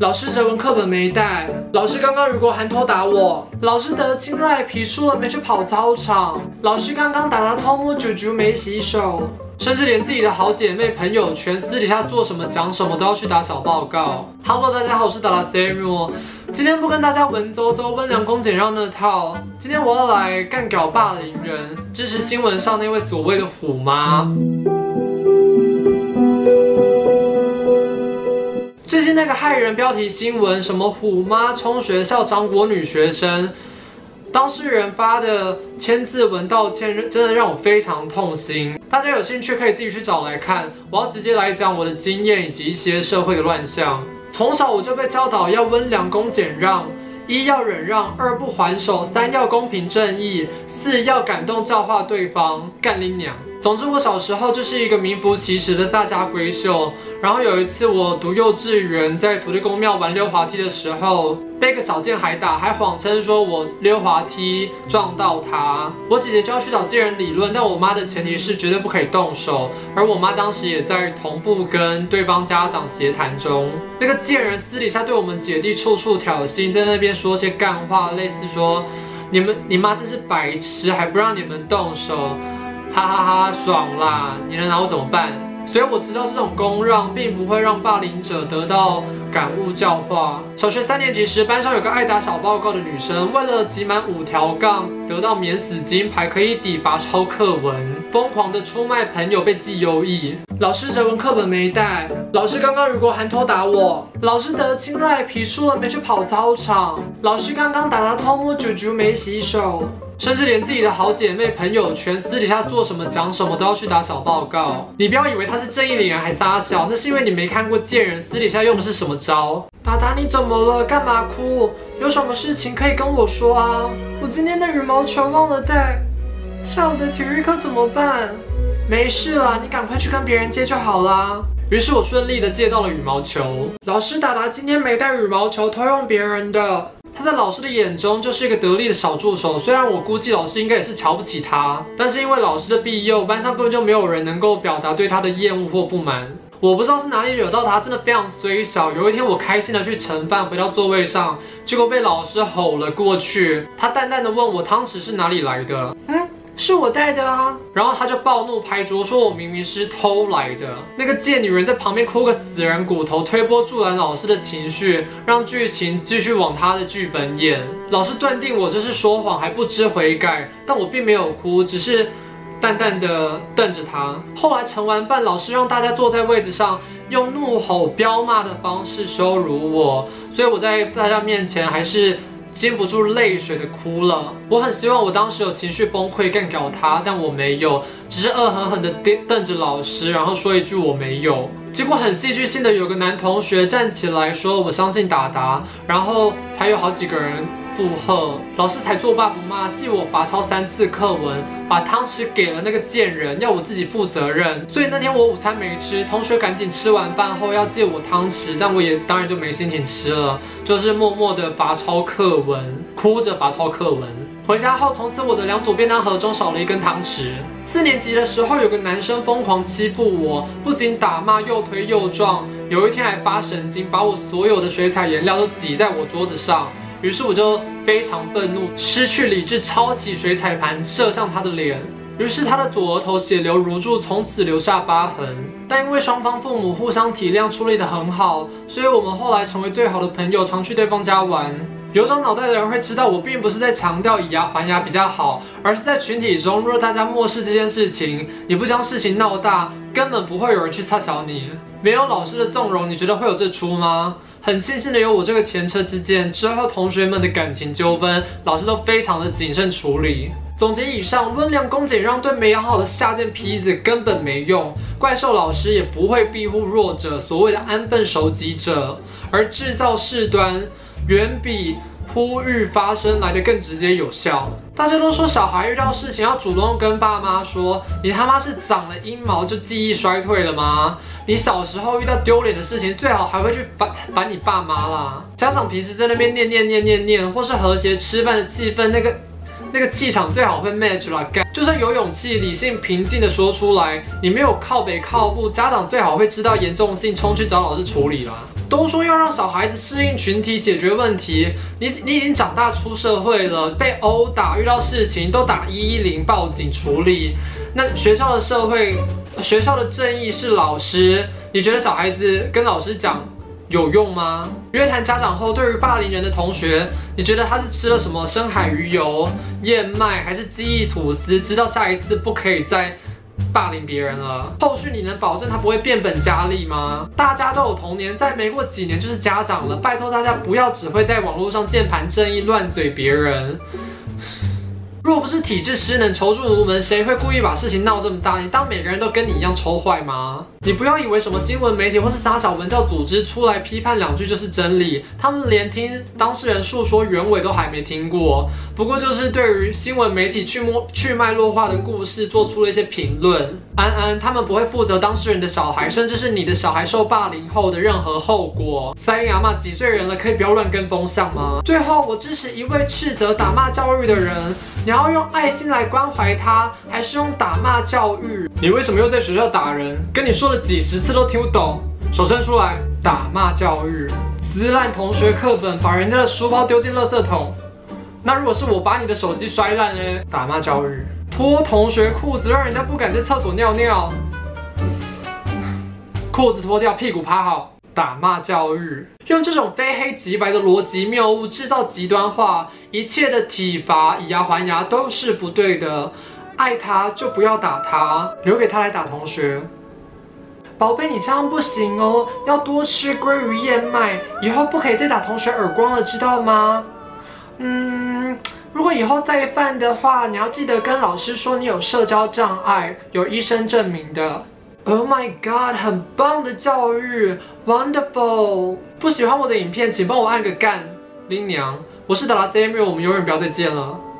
老师哲文课本没带，老师刚刚雨果寒偷打我，老师得青睐皮输了没去跑操场，老师刚刚打偷摸啾啾没洗手。 甚至连自己的好姐妹、朋友圈私底下做什么、讲什么都要去打小报告。Hello， 大家好，我是达拉 Samuel。今天不跟大家文绉绉、温良恭俭让那套，今天我要来干屌霸凌人，支持新闻上那位所谓的虎妈。最近那个骇人标题新闻，什么虎妈冲学校掌掴女学生。 当事人发的千字文道歉，真的让我非常痛心。大家有兴趣可以自己去找来看。我要直接来讲我的经验以及一些社会的乱象。从小我就被教导要温良恭俭让，一要忍让，二不还手，三要公平正义，四要感动教化对方。干拎娘！总之，我小时候就是一个名副其实的大家闺秀。然后有一次我读幼稚园，在土地公庙玩溜滑梯的时候，被个小贱孩打，还谎称说我溜滑梯撞到他。我姐姐就要去找贱人理论，但我妈的前提是绝对不可以动手。而我妈当时也在同步跟对方家长协谈中。那个贱人私底下对我们姐弟处处挑衅，在那边说些干话，类似说你妈真是白痴，还不让你们动手。 哈哈哈，爽啦！你能拿我怎么办？所以我知道这种公让并不会让霸凌者得到感悟教化。小学3年级时，班上有个爱打小报告的女生，为了集满5条杠得到免死金牌，可以抵罚抄课文，疯狂的出卖朋友被记优异。老师哲文课本没带，老师刚刚雨果寒偷打我，老师得青睐皮输了没去跑操场，老师刚刚打偷摸啾啾没洗手。 甚至连自己的好姐妹、朋友圈私底下做什么、讲什么都要去打小报告。你不要以为他是正义凛然还撒小，那是因为你没看过贱人私底下用的是什么招。达达，你怎么了？干嘛哭？有什么事情可以跟我说啊？我今天的羽毛球忘了带，下午的体育课怎么办？没事啦，你赶快去跟别人借就好啦。于是我顺利的借到了羽毛球。老师，达达今天没带羽毛球，偷用别人的。 他在老师的眼中就是一个得力的小助手，虽然我估计老师应该也是瞧不起他，但是因为老师的庇佑，班上根本就没有人能够表达对他的厌恶或不满。我不知道是哪里惹到他，真的非常衰小。有一天我开心的去盛饭，回到座位上，结果被老师吼了过去。他淡淡的问我汤匙是哪里来的？是我带的啊，然后他就暴怒拍桌，说我明明是偷来的。那个贱女人在旁边哭个死人骨头，推波助澜老师的情绪，让剧情继续往他的剧本演。老师断定我这是说谎，还不知悔改，但我并没有哭，只是淡淡的瞪着他。后来盛完饭，老师让大家坐在位置上，用怒吼、彪骂的方式羞辱我，所以我在大家面前还是 禁不住泪水的哭了。我很希望我当时有情绪崩溃干掉他，但我没有，只是恶狠狠的瞪着老师，然后说一句我没有。结果很戏剧性的，有个男同学站起来说我相信达达，然后才有好几个人附和，老师才作罢不骂，记我罚抄3次课文，把汤匙给了那个贱人，要我自己负责任。所以那天我午餐没吃，同学赶紧吃完饭后要借我汤匙，但我也当然就没心情吃了，就是默默的罚抄课文，哭着罚抄课文。回家后，从此我的2组便当盒中少了1根汤匙。4年级的时候，有个男生疯狂欺负我，不仅打骂，又推又撞，有一天还发神经，把我所有的水彩颜料都挤在我桌子上。 于是我就非常愤怒，失去理智，抄起水彩盘射向他的脸。于是他的左额头血流如注，从此留下疤痕。但因为双方父母互相体谅，处理得很好，所以我们后来成为最好的朋友，常去对方家玩。有种脑袋的人会知道，我并不是在强调以牙还牙比较好，而是在群体中，若大家漠视这件事情，你不将事情闹大，根本不会有人去插小你。没有老师的纵容，你觉得会有这出吗？ 很庆幸的有我这个前车之鉴，之后同学们的感情纠纷，老师都非常的谨慎处理。总结以上，温良恭俭让对没养好的下贱坯子根本没用，怪兽老师也不会庇护弱者，所谓的安分守己者，而制造事端远比 呼吁发声来得更直接有效。大家都说小孩遇到事情要主动跟爸妈说，你他妈是长了阴毛就记忆衰退了吗？你小时候遇到丢脸的事情，最好还会去烦你爸妈啦。家长平时在那边念，或是和谐吃饭的气氛，那个气场最好会 match 啦。就算有勇气理性平静的说出来，你没有靠北靠步，家长最好会知道严重性，冲去找老师处理啦。 都说要让小孩子适应群体，解决问题。你已经长大出社会了，被殴打，遇到事情都打110报警处理。那学校的正义是老师，你觉得小孩子跟老师讲有用吗？约谈家长后，对于霸凌人的同学，你觉得他是吃了什么深海鱼油、燕麦，还是记忆吐司，知道下一次不可以再霸凌别人了？后续你能保证他不会变本加厉吗？大家都有童年，再没过几年就是家长了，拜托大家不要只会在网络上键盘正义、乱嘴别人。若不是体制失能、求助无门，谁会故意把事情闹这么大？你当每个人都跟你一样抽坏吗？你不要以为什么新闻媒体或是打小文教组织出来批判2句就是真理，他们连听当事人述说原委都还没听过，不过就是对于新闻媒体去脉络化的故事做出了一些评论。安，他们不会负责当事人的小孩，甚至是你的小孩受霸凌后的任何后果。塞阿嬷几岁人了，可以不要乱跟风向吗？最后，我支持一味斥责打骂教育的人。你要用爱心来关怀他，还是用打骂教育？你为什么又在学校打人？跟你说了几10次都听不懂，手伸出来！打骂教育，撕烂同学课本，把人家的书包丢进垃圾桶。那如果是我把你的手机摔烂呢？打骂教育，脱同学裤子，让人家不敢在厕所尿尿。裤子脱掉，屁股趴好。打骂教育，用这种非黑即白的逻辑谬误制造极端化，一切的体罚以牙还牙都是不对的。爱他就不要打他，留给他来打同学。宝贝，你这样不行哦，要多吃鲑鱼燕麦，以后不可以再打同学耳光了，知道吗？如果以后再犯的话，你要记得跟老师说你有社交障碍，有医生证明的。Oh my god， 很棒的教育 ，wonderful！ 不喜欢我的影片，请帮我按个赞，林娘，我是达拉 CMU， 我们永远不要再见了。